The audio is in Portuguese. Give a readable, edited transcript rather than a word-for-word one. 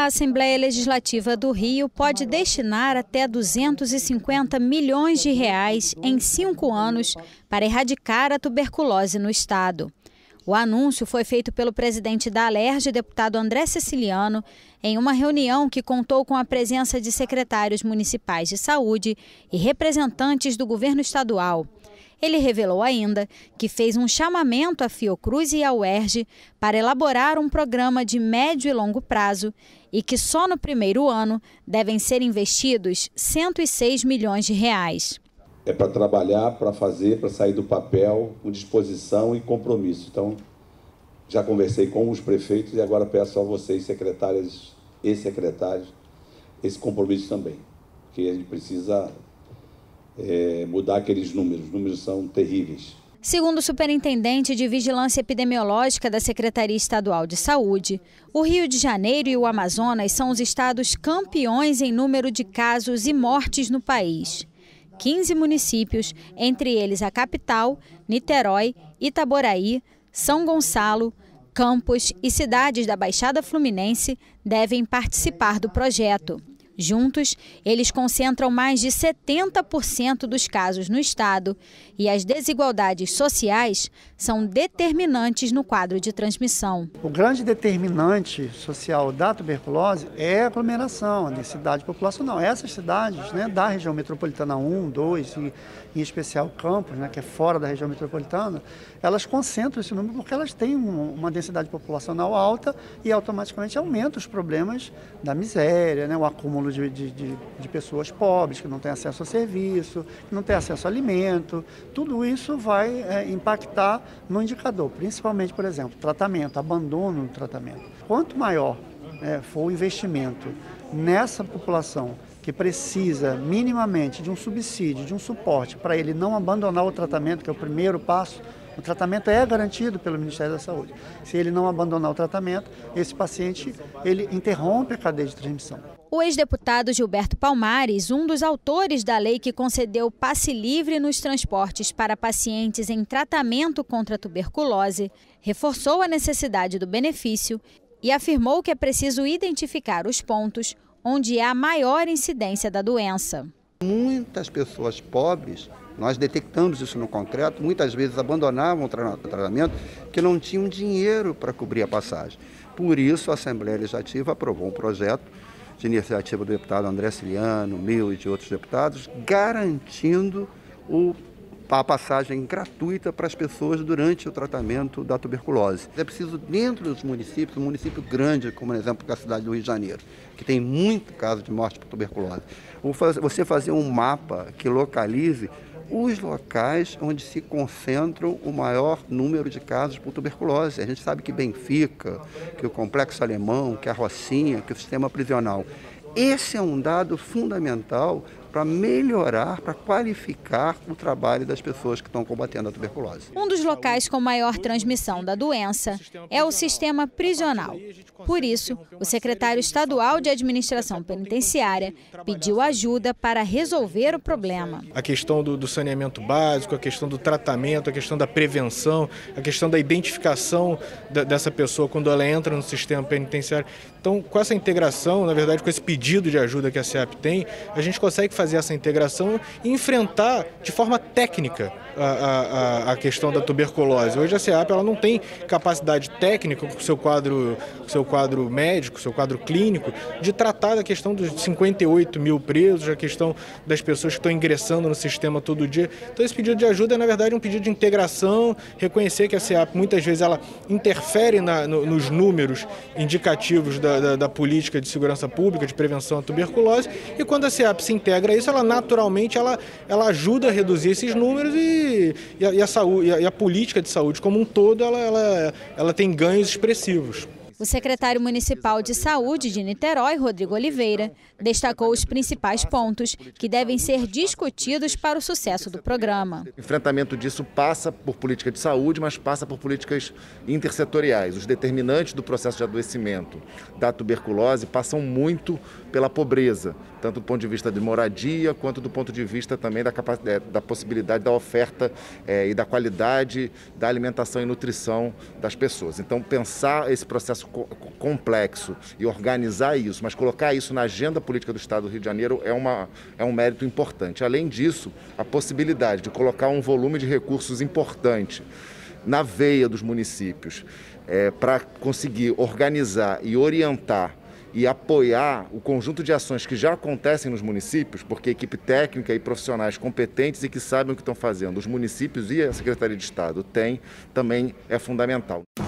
A Assembleia Legislativa do Rio pode destinar até 250 milhões de reais em 5 anos para erradicar a tuberculose no estado. O anúncio foi feito pelo presidente da Alerj, deputado André Ceciliano, em uma reunião que contou com a presença de secretários municipais de saúde e representantes do governo estadual. Ele revelou ainda que fez um chamamento à Fiocruz e ao UERJ para elaborar um programa de médio e longo prazo e que só no primeiro ano devem ser investidos 106 milhões de reais. É para trabalhar, para fazer, para sair do papel, com disposição e compromisso. Então, já conversei com os prefeitos e agora peço a vocês, secretárias e secretários, esse compromisso também, que a gente precisa mudar aqueles números. Os números são terríveis. Segundo o superintendente de Vigilância Epidemiológica da Secretaria Estadual de Saúde, o Rio de Janeiro e o Amazonas são os estados campeões em número de casos e mortes no país. 15 municípios, entre eles a capital, Niterói, Itaboraí, São Gonçalo, Campos e cidades da Baixada Fluminense devem participar do projeto. Juntos, eles concentram mais de 70% dos casos no estado e as desigualdades sociais são determinantes no quadro de transmissão. O grande determinante social da tuberculose é a aglomeração, a densidade populacional. Essas cidades, da região metropolitana 1, 2 e em especial Campos, que é fora da região metropolitana, elas concentram esse número porque elas têm uma densidade populacional alta e automaticamente aumenta os problemas da miséria, o acúmulo de pessoas pobres que não têm acesso a serviço, que não têm acesso a alimento. Tudo isso vai impactar no indicador, principalmente, por exemplo, tratamento, abandono do tratamento. Quanto maior for o investimento nessa população que precisa minimamente de um subsídio, de um suporte para ele não abandonar o tratamento, que é o primeiro passo. O tratamento é garantido pelo Ministério da Saúde. Se ele não abandonar o tratamento, esse paciente ele interrompe a cadeia de transmissão. O ex-deputado Gilberto Palmares, um dos autores da lei que concedeu passe livre nos transportes para pacientes em tratamento contra a tuberculose, reforçou a necessidade do benefício e afirmou que é preciso identificar os pontos onde há maior incidência da doença. Muitas pessoas pobres, nós detectamos isso no concreto, muitas vezes abandonavam o tratamento porque não tinham dinheiro para cobrir a passagem. Por isso, a Assembleia Legislativa aprovou um projeto de iniciativa do deputado André Ceciliano, meu e de outros deputados, garantindo a passagem gratuita para as pessoas durante o tratamento da tuberculose. É preciso, dentro dos municípios, um município grande, como por exemplo a cidade do Rio de Janeiro, que tem muito caso de morte por tuberculose, você fazer um mapa que localize os locais onde se concentram o maior número de casos por tuberculose. A gente sabe que Benfica, que o Complexo Alemão, que a Rocinha, que o sistema prisional. Esse é um dado fundamental para melhorar, para qualificar o trabalho das pessoas que estão combatendo a tuberculose. Um dos locais com maior transmissão da doença é o sistema prisional. Por isso, o secretário estadual de Administração Penitenciária pediu ajuda para resolver o problema. A questão do saneamento básico, a questão do tratamento, a questão da prevenção, a questão da identificação dessa pessoa quando ela entra no sistema penitenciário. Então, com essa integração, na verdade, com esse pedido de ajuda que a SEAP tem, a gente consegue fazer essa integração e enfrentar de forma técnica a questão da tuberculose. Hoje a SEAP ela não tem capacidade técnica com o seu quadro médico, seu quadro clínico, de tratar da questão dos 58 mil presos, a questão das pessoas que estão ingressando no sistema todo dia. Então esse pedido de ajuda é, na verdade, um pedido de integração, reconhecer que a SEAP muitas vezes ela interfere nos números indicativos da política de segurança pública, de prevenção à tuberculose, e quando a SEAP se integra a isso, ela naturalmente ela ajuda a reduzir esses números e a política de saúde como um todo ela tem ganhos expressivos. O secretário municipal de saúde de Niterói, Rodrigo Oliveira, destacou os principais pontos que devem ser discutidos para o sucesso do programa. O enfrentamento disso passa por política de saúde, mas passa por políticas intersetoriais. Os determinantes do processo de adoecimento da tuberculose passam muito pela pobreza. Então, tanto do ponto de vista de moradia, quanto do ponto de vista também da possibilidade da oferta e da qualidade da alimentação e nutrição das pessoas. Então, pensar esse processo complexo e organizar isso, mas colocar isso na agenda política do Estado do Rio de Janeiro é um mérito importante. Além disso, a possibilidade de colocar um volume de recursos importante na veia dos municípios para conseguir organizar e orientar e apoiar o conjunto de ações que já acontecem nos municípios, porque a equipe técnica e profissionais competentes e que sabem o que estão fazendo, os municípios e a Secretaria de Estado têm, também é fundamental.